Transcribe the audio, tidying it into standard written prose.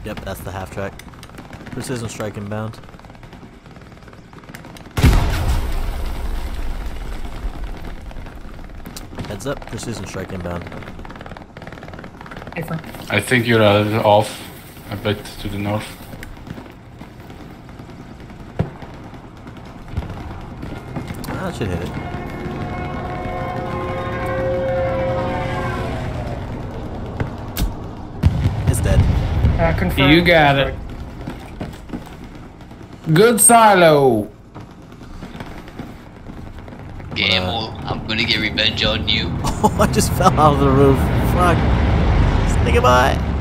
Yep, that's the half-track. Precision strike inbound. Heads up, precision strike inbound. I think you're off a bit to the north. That should hit it. It's dead. Confirmed. You got it. Good silo. Gamble, I'm gonna get revenge on you. Oh, I just fell out of the roof. Fuck. Say goodbye.